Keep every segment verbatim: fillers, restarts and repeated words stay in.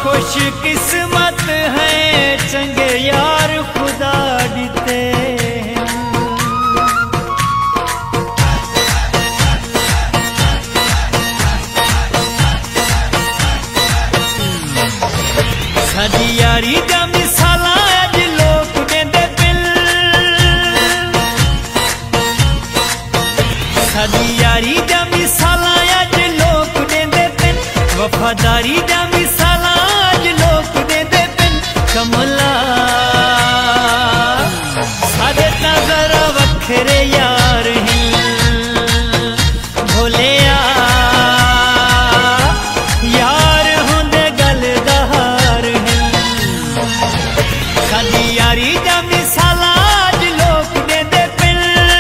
खुश किस्मत है चंगे यार खुदा दिते साडी यारी दा मिसाला अज लोग देंदे पिल साडी यारी दा मिसाला अज लोग देंदे पिल वफादारी दा मिसाला अज लोग देंदे पिल कमला साडे तां जरा वखरे यार हैं भोलिया यार होंदे गल दा हार हैं साडी यारी दा मिसाला अज लोग देंदे पिल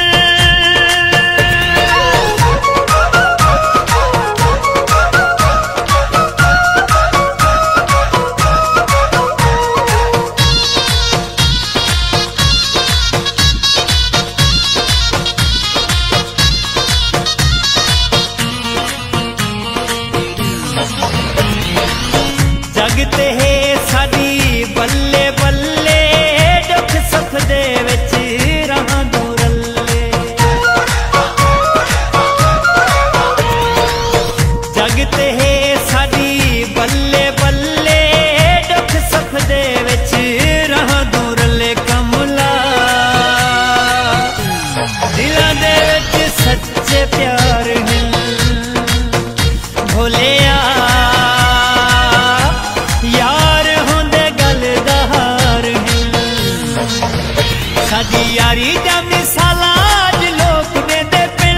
जगते है साडी बल्ले बल्ले दुख सुख दे विच रहां दूरल्ले जगते है साडी बल्ले बल्ले दुख सुख दे विच रहां दूरल्ले कमला दिलां दे विच सच्चे प्यार हैं भोलिया यार होंदे गल दा हार हैं साडी यारी दा मिसाला अज लोग देंदे पिल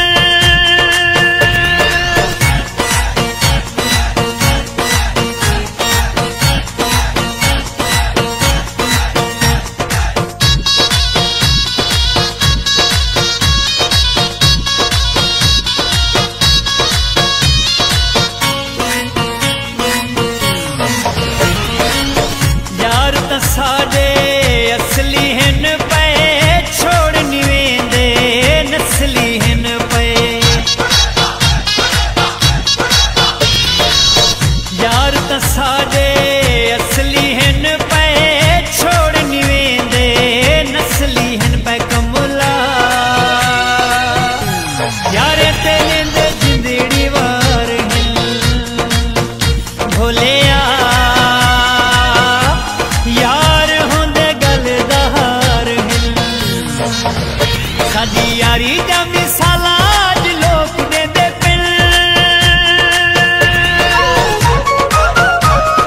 यार तां साडे असली हन पे छोड़ नी वेंदे नस्ली हन पे यार तां साडे असली हन पे छोड़ नी वेंदे नस्ली हन पे कमला यारे ते लेंदे जिंदड़ी वार हैं भोलिया यार होंदे गल दा हार हैं साडी यारी दा मिसाला अज लोग देंदे पिल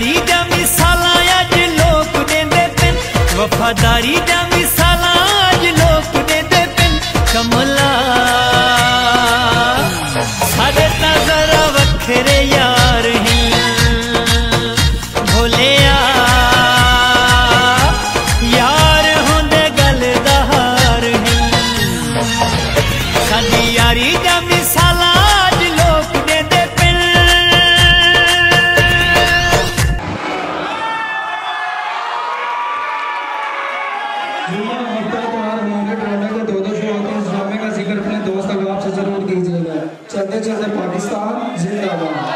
यारी दा मिसालां अज लोक देंदे पिन, वफादारी दा मिसालां अज लोक देंदे पिन। कमला साडे तां जरा वखरे यार हैं, भोलिया यार होंदे गल दा हार हैं। साडी यारी दा मिसालां अज लोक देंदे पिन। चलते चलते पाकिस्तान जिंदाबाद।